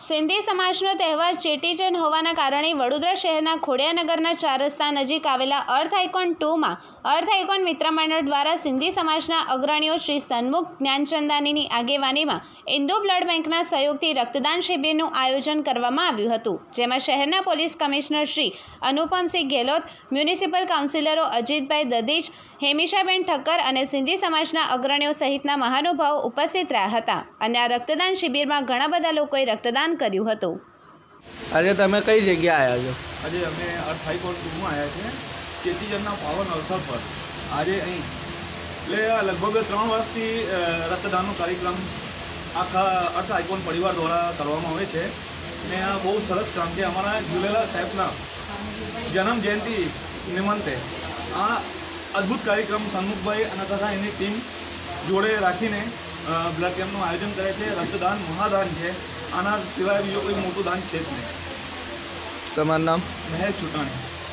સિંધી સમાજનો તહેવાર ચેટીચંડ હોવાના કારણે વડોદરા શહેરના ખોડિયાનગરના 4 રસ્તા નજીક આવેલા અર્થ આઇકોન 2માં અર્થ આઇકોન મિત્ર મંડળ દ્વારા સિંધી સમાજના અગ્રણીઓ શ્રી સન્મુખ જ્ઞાનચંદાનીની આગેવાનીમાં ઇન્દુ બ્લડ બેંકના સહયોગથી રક્તદાન શિબિરનું આયોજન કરવામાં આવ્યું હતું, જેમાં શહેરના police commissioner Shri Anupamsinh Gehlot, municipal કાઉન્સિલરો અજીતભાઈ દદીજ, હેમિશાબેન ઠક્કર અને સિંધી સમાજના અગ્રણીઓ સહિતના મહાનુભાવો ઉપસ્થિત રહ્યા હતા અને આ રક્તદાન શિબિરમાં ઘણા બધા લોકોએ રક્તદાન કર્યું હતું। આજે તમે કઈ જગ્યા આવ્યા છો? આજે અમે અર્થ આઇકોન 2માં આવ્યા છે ચેટીચંડના પાવન અવસર પર। આજે અહીં એટલે લગભગ 3 વર્ષથી રક્તદાનનો કાર્યક્રમ આખા અર્થ આઇકોન પરિવાર દ્વારા કરવામાં આવે છે અને આ બહુ સરસ કામ છે। અમારા ઝૂલેલાલ સાહેબના જન્મ જયંતિ નિમિત્તે આ અદ્ભુત કાર્યક્રમ સન્મુખભાઈ અને તથા એની ટીમ જોડે રાખીને બ્લડ કેમ્પનું આયોજન કરે છે। રક્તદાન મહાદાન છે, આના સિવાય બીજો કોઈ મોટું દાન છે જ નહીં। તમારું નામ? મહેશ ચૂંટાણી।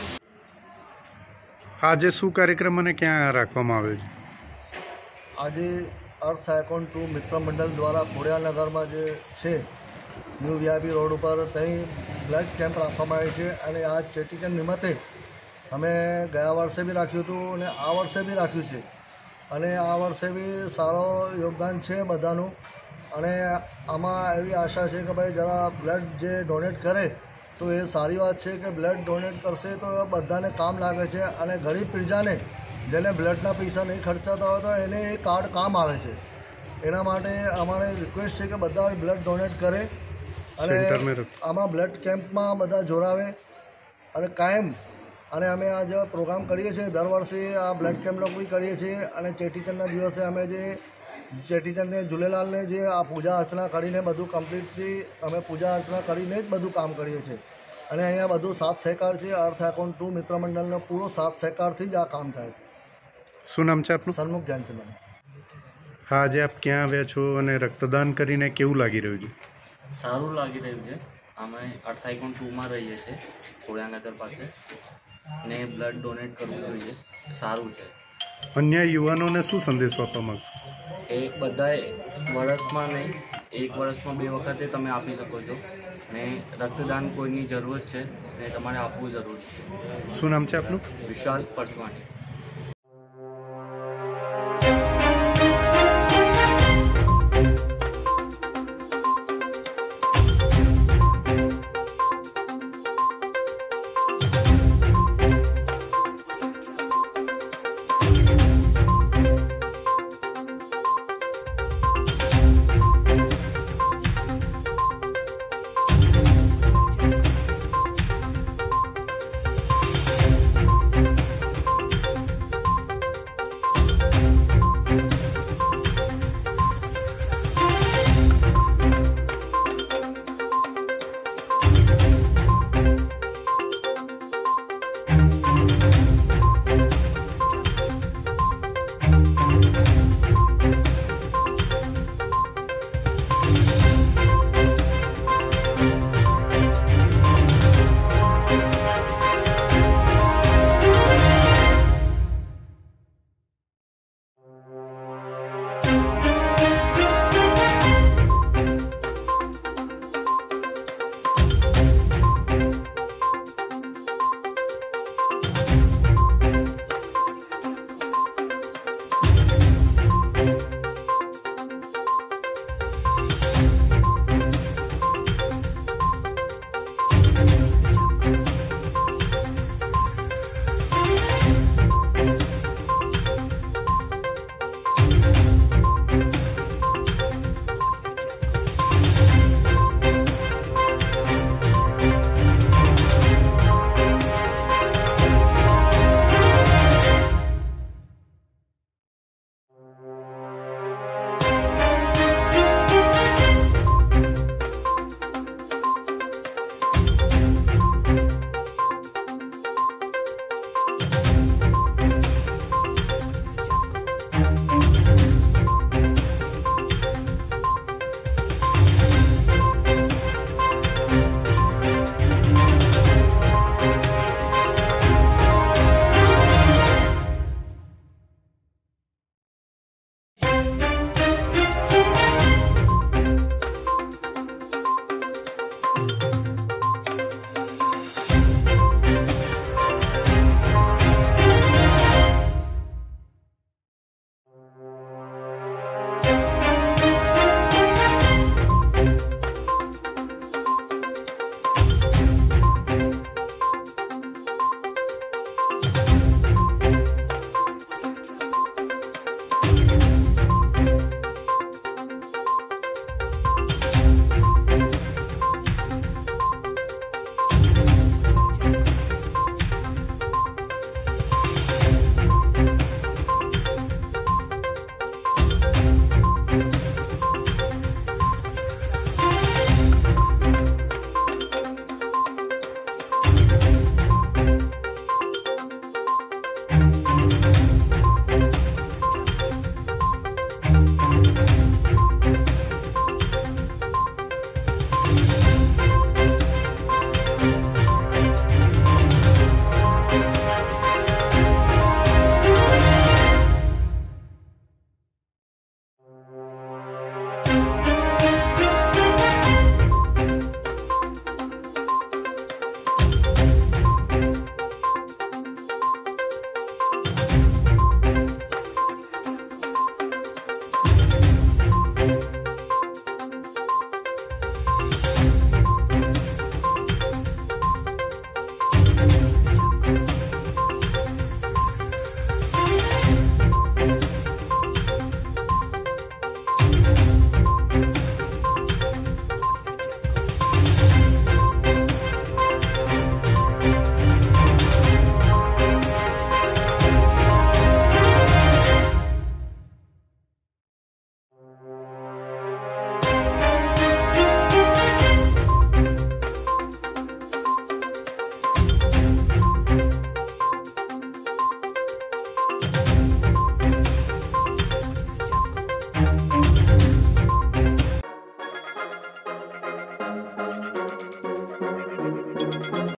આજે શું કાર્યક્રમ અને ક્યાં રાખવામાં આવ્યો છે? આજે અર્થ આઇકોન 2 મિત્ર મંડળ દ્વારા ખોડિયાનગરમાં જે છે ન્યૂ વીઆઈપી રોડ ઉપર ત્યાં બ્લડ કેમ્પ રાખવામાં આવે છે અને આ ચેટીચંડ નિમિત્તે અમે ગયા વર્ષે બી રાખ્યું હતું અને આ વર્ષે બી રાખ્યું છે અને આ વર્ષે બી સારો યોગદાન છે બધાનું અને આમાં એવી આશા છે કે ભાઈ જરા બ્લડ જે ડોનેટ કરે તો એ સારી વાત છે કે બ્લડ ડોનેટ કરશે તો બધાને કામ લાગે છે અને ગરીબ પ્રજાને જેને બ્લડના પૈસા નહીં ખર્ચાતા હોય તો એને એ કાર્ડ કામ આવે છે। એના માટે અમારે રિક્વેસ્ટ છે કે બધા બ્લડ ડોનેટ કરે અને આમાં બ્લડ કેમ્પમાં બધા જોડાવે અને કાયમ અને અમે આ જે પ્રોગ્રામ કરીએ છીએ દર વર્ષે આ બ્લડ કેમ્પ લોકો બી કરીએ છીએ અને ચેટીચંડના દિવસે અમે જે ચેટીચંડને ઝૂલેલાલને જે આ પૂજા અર્ચના કરીને બધું કમ્પ્લીટલી અમે પૂજા અર્ચના કરીને જ બધું કામ કરીએ છીએ અને અહીંયા બધું સાથ સહકાર છે। અર્થ આઇકોન 2 મિત્ર મંડળનો પૂરો સાથ સહકારથી જ આ કામ થાય છે। શું નામ છે આપનું? સન્મુખ જ્ઞાનચંદાની। હા, આજે આપ ક્યાં આવ્યા છો અને રક્તદાન કરીને કેવું લાગી રહ્યું છે? સારું લાગી રહ્યું છે। અમે અર્થ આઇકોન 2માં રહીએ છીએ ખોડિયાનગર પાસે ને બ્લડ ડોનેટ કરવું જોઈએ, સારું છે। અન્ય યુવાનોને શું સંદેશો આપવા માગશો? એ બધાએ વર્ષમાં નહીં, 1 વર્ષમાં 2 વખતે તમે આપી શકો છો ને રક્તદાન કોઈની જરૂરત છે ને તમારે આપવું જરૂરી છે। શું નામ છે આપનું? વિશાલ પરસવાણી।